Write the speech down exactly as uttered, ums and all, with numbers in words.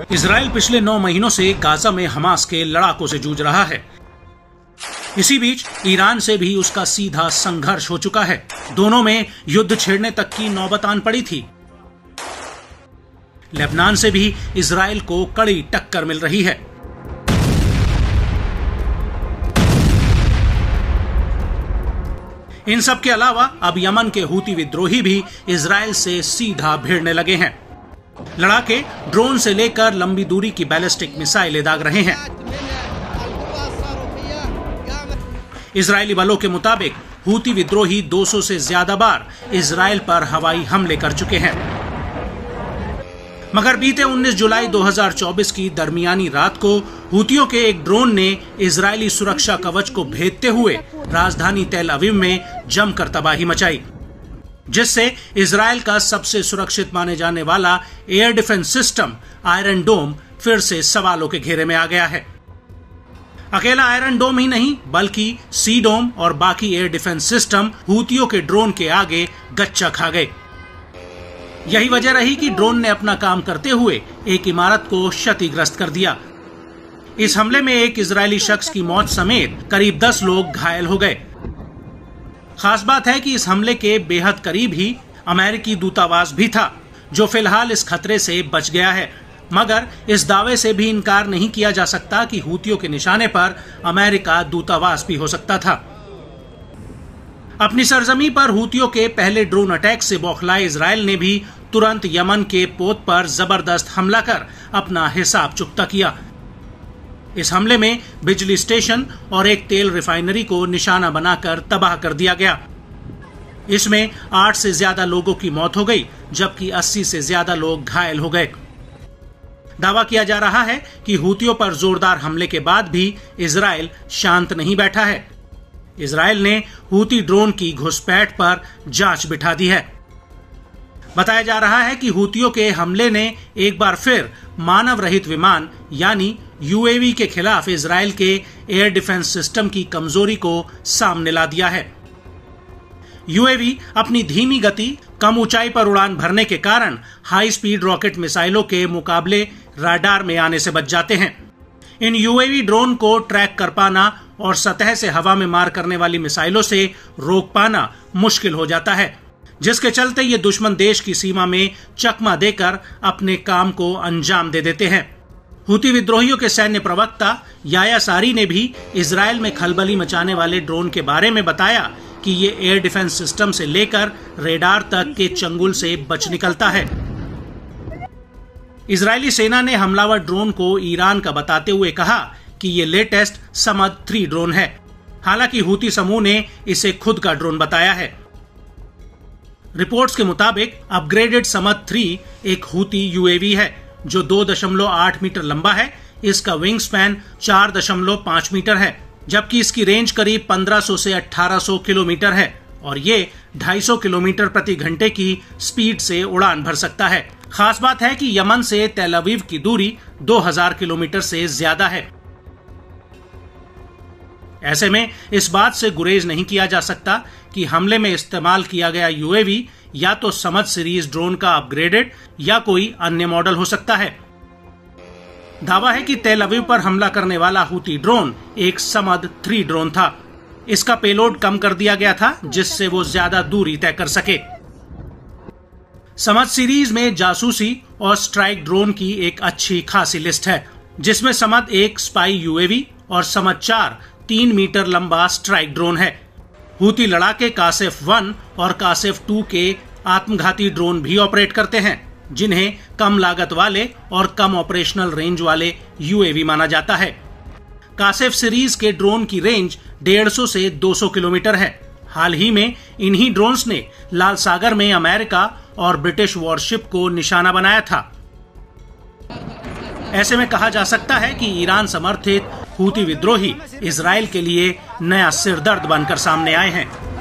Israel पिछले नौ महीनों से गाजा में हमास के लड़ाकों से जूझ रहा है। इसी बीच ईरान से भी उसका सीधा संघर्ष हो चुका है। दोनों में युद्ध छेड़ने तक की नौबत आन पड़ी थी। लेबनान से भी इजराइल को कड़ी टक्कर मिल रही है। इन सब के अलावा अब यमन के हूती विद्रोही भी इजराइल से सीधा भिड़ने लगे हैं। लड़ाके ड्रोन से लेकर लंबी दूरी की बैलिस्टिक मिसाइलें दाग रहे हैं। इजरायली बलों के मुताबिक हूती विद्रोही दो सौ से ज्यादा बार इजराइल पर हवाई हमले कर चुके हैं। मगर बीते उन्नीस जुलाई दो हज़ार चौबीस की दरमियानी रात को हूतियों के एक ड्रोन ने इजरायली सुरक्षा कवच को भेदते हुए राजधानी तेल अवीव में जमकर तबाही मचाई, जिससे इजराइल का सबसे सुरक्षित माने जाने वाला air defence system Iron Dome फिर से सवालों के घेरे में आ गया है। अकेला आयरन डोम ही नहीं बल्कि सी डोम और बाकी एयर डिफेंस सिस्टम हूतियों के ड्रोन के आगे गच्चा खा गए। यही वजह रही कि ड्रोन ने अपना काम करते हुए एक इमारत को क्षतिग्रस्त कर दिया। इस हमले में एक इजरायली शख्स की मौत समेत करीब दस लोग घायल हो गए। खास बात है कि इस हमले के बेहद करीब ही अमेरिकी दूतावास भी था, जो फिलहाल इस खतरे से बच गया है। मगर इस दावे से भी इनकार नहीं किया जा सकता कि हूतियों के निशाने पर अमेरिका दूतावास भी हो सकता था। अपनी सरजमी पर हूतियों के पहले ड्रोन अटैक से बौखलाए इजराइल ने भी तुरंत यमन के पोत पर जबरदस्त हमला कर अपना हिसाब चुकता किया। इस हमले में बिजली स्टेशन और एक तेल रिफाइनरी को निशाना बनाकर तबाह कर दिया गया। इसमें आठ से ज्यादा लोगों की मौत हो गई, जबकि अस्सी से ज्यादा लोग घायल हो गए। दावा किया जा रहा है कि हूतियों पर जोरदार हमले के बाद भी इजराइल शांत नहीं बैठा है। इजराइल ने हूती ड्रोन की घुसपैठ पर जांच बिठा दी है। बताया जा रहा है कि हूतियों के हमले ने एक बार फिर मानव रहित विमान यानी यूएवी के खिलाफ इजराइल के एयर डिफेंस सिस्टम की कमजोरी को सामने ला दिया है। यूएवी अपनी धीमी गति, कम ऊंचाई पर उड़ान भरने के कारण हाई स्पीड रॉकेट मिसाइलों के मुकाबले राडार में आने से बच जाते हैं। इन यूएवी ड्रोन को ट्रैक कर पाना और सतह से हवा में मार करने वाली मिसाइलों से रोक पाना मुश्किल हो जाता है, जिसके चलते ये दुश्मन देश की सीमा में चकमा देकर अपने काम को अंजाम दे देते हैं। हूती विद्रोहियों के सैन्य प्रवक्ता याया सारी ने भी इजराइल में खलबली मचाने वाले ड्रोन के बारे में बताया कि ये एयर डिफेंस सिस्टम से लेकर रेडार तक के चंगुल से बच निकलता है। इजरायली सेना ने हमलावर ड्रोन को ईरान का बताते हुए कहा कि ये लेटेस्ट समद थ्री ड्रोन है। हालांकि हूती समूह ने इसे खुद का ड्रोन बताया है। रिपोर्ट्स के मुताबिक अपग्रेडेड समद थ्री एक हूती यूएवी है जो दो दशमलव आठ मीटर लंबा है। इसका विंग स्पैन चार दशमलव पाँच मीटर है, जबकि इसकी रेंज करीब पंद्रह सौ से अठारह सौ किलोमीटर है और ये ढाई सौ किलोमीटर प्रति घंटे की स्पीड से उड़ान भर सकता है। खास बात है कि यमन से तेल अवीव की दूरी दो हज़ार किलोमीटर से ज्यादा है। ऐसे में इस बात से गुरेज नहीं किया जा सकता कि हमले में इस्तेमाल किया गया यूएवी या तो समद सीरीज ड्रोन का अपग्रेडेड या कोई अन्य मॉडल हो सकता है। दावा है कि तेल अवीव पर हमला करने वाला हूती ड्रोन एक समद थ्री ड्रोन था। इसका पेलोड कम कर दिया गया था जिससे वो ज्यादा दूरी तय कर सके। समद सीरीज में जासूसी और स्ट्राइक ड्रोन की एक अच्छी खासी लिस्ट है, जिसमें समद एक स्पाई यूएवी और समद चार तीन मीटर लंबा स्ट्राइक ड्रोन है। हूती लड़ाके कासेफ वन और कासेफ टू के आत्मघाती ड्रोन भी ऑपरेट करते हैं, जिन्हें कम लागत वाले और कम ऑपरेशनल रेंज वाले यूएवी माना जाता है। कासेफ सीरीज के ड्रोन की रेंज डेढ़ सौ से दो सौ किलोमीटर है। हाल ही में इन्हीं ड्रोन्स ने लाल सागर में अमेरिका और ब्रिटिश वॉरशिप को निशाना बनाया था। ऐसे में कहा जा सकता है कि ईरान समर्थित हूती विद्रोही इजराइल के लिए नया सिरदर्द बनकर सामने आए हैं।